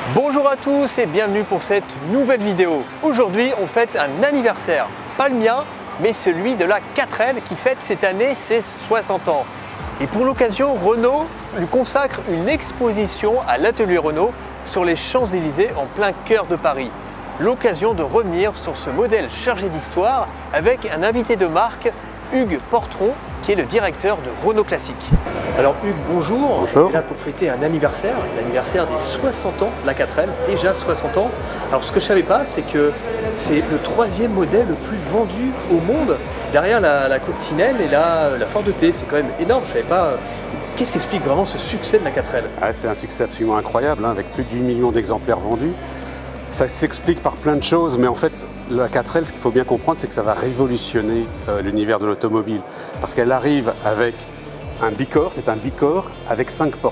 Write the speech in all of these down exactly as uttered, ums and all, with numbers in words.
Bonjour à tous et bienvenue pour cette nouvelle vidéo. Aujourd'hui, on fête un anniversaire, pas le mien, mais celui de la quatre L qui fête cette année ses soixante ans. Et pour l'occasion, Renault lui consacre une exposition à l'atelier Renault sur les Champs-Élysées en plein cœur de Paris. L'occasion de revenir sur ce modèle chargé d'histoire avec un invité de marque, Hugues Portron, qui est le directeur de Renault Classique. Alors Hugues, bonjour. Bonjour. On est là pour fêter un anniversaire, l'anniversaire des soixante ans de la quatre L, déjà soixante ans. Alors ce que je ne savais pas, c'est que c'est le troisième modèle le plus vendu au monde, derrière la, la Coccinelle et la, la Ford T. C'est quand même énorme, je ne savais pas. Qu'est-ce qui explique vraiment ce succès de la quatre L? Ah, c'est un succès absolument incroyable, hein, avec plus de huit millions d'exemplaires vendus. Ça s'explique par plein de choses, mais en fait, la quatre L, ce qu'il faut bien comprendre, c'est que ça va révolutionner euh, l'univers de l'automobile. Parce qu'elle arrive avec un bicorps, c'est un bicorps avec cinq portes.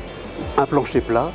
Un plancher plat,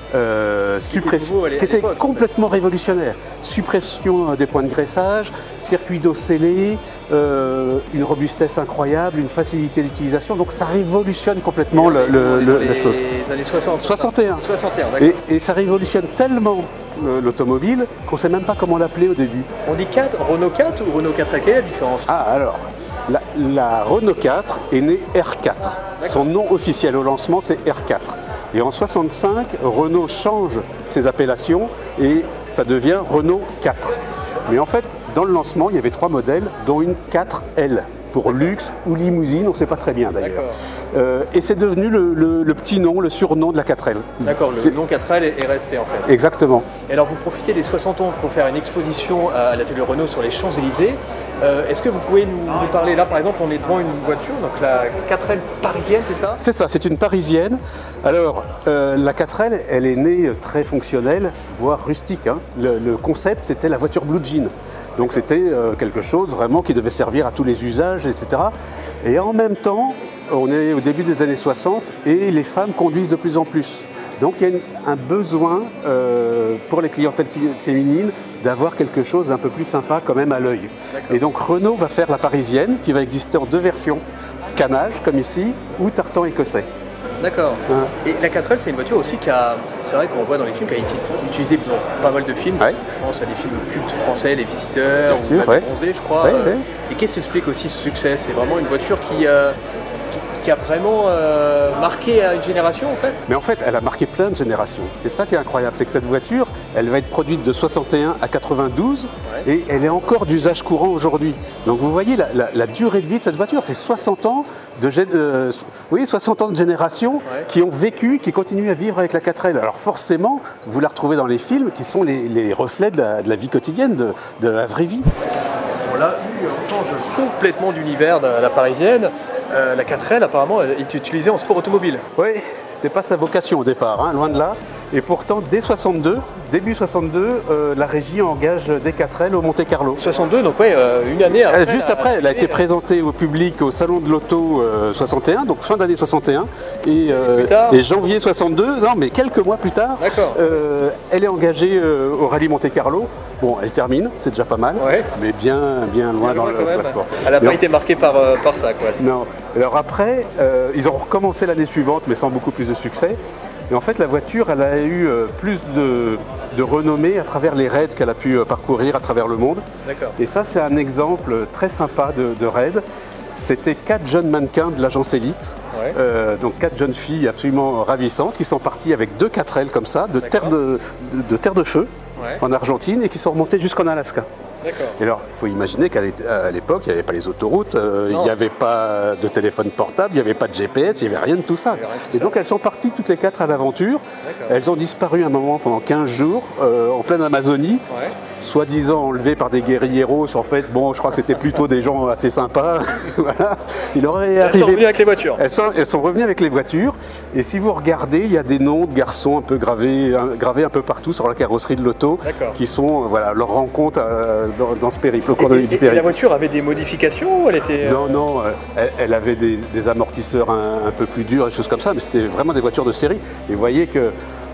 euh, suppression, ce qui était complètement révolutionnaire. Suppression des points de graissage, circuit d'eau scellé, euh, une robustesse incroyable, une facilité d'utilisation. Donc ça révolutionne complètement le, le, le, la chose. Les années soixante. soixante et un. soixante et un, d'accord. Et, et ça révolutionne tellement l'automobile qu'on ne sait même pas comment l'appeler au début. On dit quatre, Renault quatre ou Renault quatre L, quelle est la différence? Ah alors, la, la Renault quatre est née R quatre. Son nom officiel au lancement, c'est R quatre. Et en soixante-cinq, Renault change ses appellations et ça devient Renault quatre. Mais en fait, dans le lancement, il y avait trois modèles, dont une quatre L. Pour luxe ou limousine, on ne sait pas très bien d'ailleurs. Euh, et c'est devenu le, le, le petit nom, le surnom de la quatre L. D'accord, le nom quatre L est resté en fait. Exactement. Et alors vous profitez des soixante ans pour faire une exposition à l'atelier Renault sur les Champs-Élysées. Euh, Est-ce que vous pouvez nous, nous parler, là par exemple on est devant une voiture, donc la quatre L parisienne, c'est ça? C'est ça, c'est une parisienne. Alors euh, la quatre L, elle est née très fonctionnelle, voire rustique. Hein. Le, le concept, c'était la voiture blue jean. Donc c'était euh, quelque chose vraiment qui devait servir à tous les usages, et cetera. Et en même temps, on est au début des années soixante et les femmes conduisent de plus en plus. Donc il y a une, un besoin euh, pour les clientèles féminines d'avoir quelque chose d'un peu plus sympa quand même à l'œil. Et donc Renault va faire la parisienne qui va exister en deux versions, canage comme ici ou tartan écossais. D'accord. Hein. Et la quatre L, c'est une voiture aussi qui a, c'est vrai qu'on voit dans les films, qui a été utilisée dans pas mal de films. Ouais. Je pense à des films cultes français, Les Visiteurs, Bien ou sûr, ouais. Bronzé, je crois. Ouais, euh, ouais. Et qu'est-ce qui explique aussi ce succès? C'est vraiment une voiture qui, euh, qui, qui a vraiment euh, marqué une génération en fait. Mais en fait, elle a marqué plein de générations. C'est ça qui est incroyable, c'est que cette voiture, elle va être produite de soixante et un à quatre-vingt-douze ouais. Et elle est encore d'usage courant aujourd'hui. Donc vous voyez la, la, la durée de vie de cette voiture, c'est soixante ans de, euh, oui, soixante ans de génération ouais. Qui ont vécu, qui continuent à vivre avec la quatre L. Alors forcément, vous la retrouvez dans les films qui sont les, les reflets de la, de la vie quotidienne, de, de la vraie vie. Bon, là, on change complètement d'univers de la parisienne. Euh, la quatre L, apparemment, elle est utilisée en sport automobile. Oui, c'était pas sa vocation au départ, hein, loin de là. Et pourtant, dès soixante-deux, début soixante-deux, euh, la régie engage des quatre L au Monte-Carlo. soixante-deux, donc ouais, euh, une année après. Euh, juste après, elle a été présentée au public au Salon de l'Auto euh, soixante et un, donc fin d'année soixante et un. Et, euh, et janvier soixante-deux, non mais quelques mois plus tard, euh, elle est engagée euh, au Rallye Monte-Carlo. Bon, elle termine, c'est déjà pas mal, ouais. Mais bien, bien loin bien dans le classement. Elle n'a pas été marquée par, euh, par ça, quoi. Non. Alors après, euh, ils ont recommencé l'année suivante, mais sans beaucoup plus de succès. Et en fait, la voiture, elle a eu euh, plus de, de renommée à travers les raids qu'elle a pu euh, parcourir à travers le monde. Et ça, c'est un exemple très sympa de, de raid. C'était quatre jeunes mannequins de l'agence Elite, ouais. euh, donc quatre jeunes filles absolument ravissantes qui sont parties avec deux quatre L comme ça, de terre de, de, de terre de feu, ouais. En Argentine et qui sont remontées jusqu'en Alaska. Et alors, il faut imaginer qu'à l'époque, il n'y avait pas les autoroutes, euh, il n'y avait pas de téléphone portable, il n'y avait pas de G P S, il n'y avait rien de tout ça. De tout et ça. Donc, elles sont parties toutes les quatre à l'aventure. Elles ont disparu un moment pendant quinze jours euh, en pleine Amazonie, ouais. Soi-disant enlevées par des guérilleros. En fait, bon, je crois que c'était plutôt des gens assez sympas. Voilà. Il aurait elles arrivé... sont revenues avec les voitures. Elles sont, elles sont revenues avec les voitures. Et si vous regardez, il y a des noms de garçons un peu gravés, gravés un peu partout sur la carrosserie de l'auto, qui sont voilà, leur rencontre euh, dans, dans ce périple, au cours et, du et, périple. Et la voiture avait des modifications ou elle était... Non, non, elle, elle avait des, des amortisseurs un, un peu plus durs, des choses comme ça, mais c'était vraiment des voitures de série. Et vous voyez que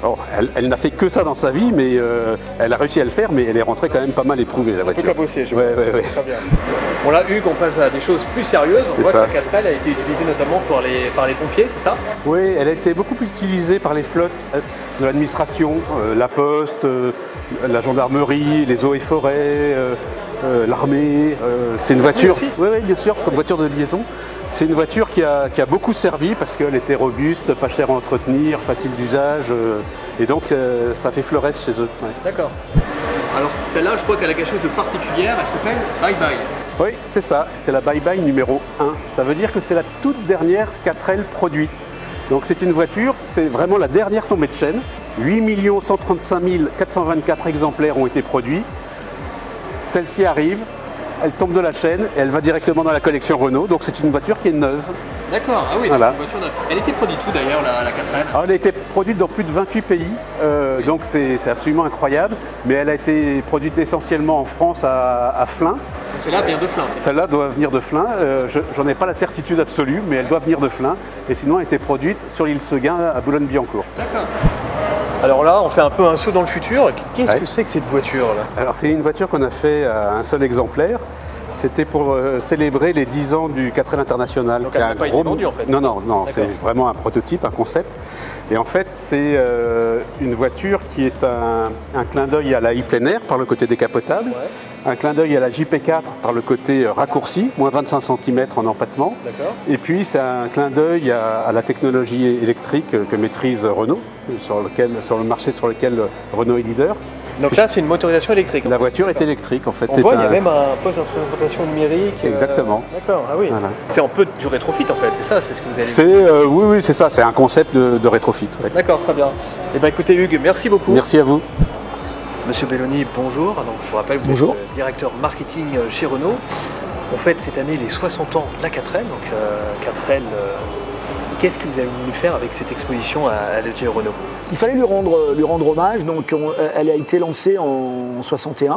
Alors, elle, elle n'a fait que ça dans sa vie, mais euh, elle a réussi à le faire, mais elle est rentrée quand même pas mal éprouvée, la voiture. Un peu cabossée, je ouais, ouais, ouais. Très bien. Bon là, Hugues, on passe à des choses plus sérieuses. On voit ça. que la quatre L a été utilisée notamment pour les, par les pompiers, c'est ça? Oui, elle a été beaucoup utilisée par les flottes de l'administration, euh, la poste, euh, la gendarmerie, les eaux et forêts, euh, euh, l'armée. Euh, c'est une voiture, oui, oui, bien sûr, comme voiture de liaison. C'est une voiture qui a, qui a beaucoup servi parce qu'elle était robuste, pas chère à entretenir, facile d'usage, euh, et donc euh, ça fait fleuresse chez eux. Ouais. D'accord. Alors celle-là, je crois qu'elle a quelque chose de particulier, elle s'appelle Bye Bye. Oui, c'est ça, c'est la Bye Bye numéro un. Ça veut dire que c'est la toute dernière quatre L produite. Donc c'est une voiture, c'est vraiment la dernière tombée de chaîne. huit millions cent trente-cinq mille quatre cent vingt-quatre exemplaires ont été produits. Celle-ci arrive, elle tombe de la chaîne et elle va directement dans la collection Renault. Donc c'est une voiture qui est neuve. D'accord, ah oui, voilà. Une voiture neuve. Elle était produite où d'ailleurs, la, la quatre L? Alors, elle a été produite dans plus de vingt-huit pays, euh, oui. Donc c'est absolument incroyable. Mais elle a été produite essentiellement en France à, à Flins. Donc celle-là vient de Flins? Celle-là doit venir de Flins. Euh, J'en ai pas la certitude absolue, mais elle doit venir de Flins. Et sinon, elle a été produite sur l'île Seguin à Boulogne-Billancourt. D'accord. Alors là, on fait un peu un saut dans le futur. Qu'est-ce ouais. que c'est que cette voiture là? Alors c'est une voiture qu'on a fait à un seul exemplaire. C'était pour euh, célébrer les dix ans du quatre L International. Donc elle n'a pas gros... été vendue en fait? Non, non, non, c'est vraiment un prototype, un concept. Et en fait, c'est euh, une voiture qui est un, un clin d'œil à la i plein air par le côté décapotable, ouais. Un clin d'œil à la J P quatre par le côté raccourci, moins vingt-cinq centimètres en empattement. Et puis c'est un clin d'œil à, à la technologie électrique que maîtrise Renault, sur, lequel, sur le marché sur lequel Renault est leader. Donc là, c'est une motorisation électrique. La voiture est électrique, en fait. On voit, un... il y a même un poste d'instrumentation numérique. Exactement. Euh... D'accord, ah oui. Voilà. C'est un peu du rétrofit, en fait, c'est ça, c'est ce que vous avez dit. euh, Oui, oui, c'est ça, c'est un concept de, de rétrofit. Ouais. D'accord, très bien. Eh bien, écoutez, Hugues, merci beaucoup. Merci à vous. Monsieur Belloni, bonjour. Donc, je vous rappelle, vous bonjour. êtes directeur marketing chez Renault. On fête cette année les soixante ans de la quatre L. Donc, euh, quatre L, euh, qu'est-ce que vous avez voulu faire avec cette exposition à, à l'E T Renault? Il fallait lui rendre, lui rendre hommage. Donc, on, elle a été lancée en soixante et un.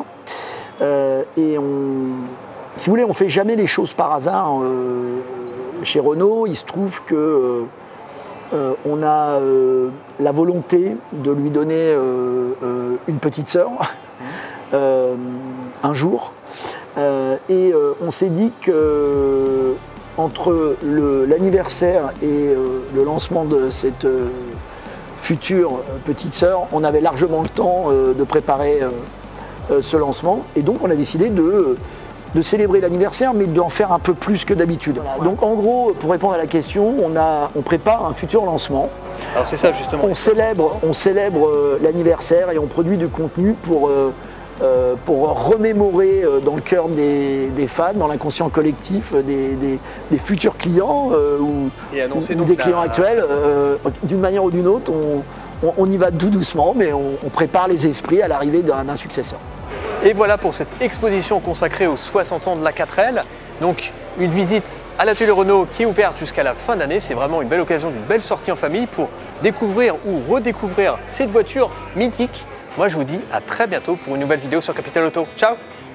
Euh, et on, si vous voulez, on ne fait jamais les choses par hasard. Euh, chez Renault, il se trouve que euh, euh, on a euh, la volonté de lui donner euh, euh, une petite sœur euh, un jour. Euh, et euh, on s'est dit que entre l'anniversaire et euh, le lancement de cette euh, future euh, petite sœur, on avait largement le temps euh, de préparer euh, euh, ce lancement. Et donc on a décidé de, de célébrer l'anniversaire, mais d'en faire un peu plus que d'habitude. Voilà, ouais. Donc en gros, pour répondre à la question, on, a, on prépare un futur lancement. Alors c'est ça justement. On célèbre, on célèbre euh, l'anniversaire et on produit du contenu pour... Euh, Euh, pour remémorer euh, dans le cœur des, des fans, dans l'inconscient collectif euh, des, des, des futurs clients euh, ou, ou des clients la... actuels, euh, d'une manière ou d'une autre, on, on, on y va tout doucement, mais on, on prépare les esprits à l'arrivée d'un successeur. Et voilà pour cette exposition consacrée aux soixante ans de la quatre L. Donc une visite à l'atelier Renault qui est ouverte jusqu'à la fin d'année. C'est vraiment une belle occasion d'une belle sortie en famille pour découvrir ou redécouvrir cette voiture mythique. Moi, je vous dis à très bientôt pour une nouvelle vidéo sur Capital Auto. Ciao!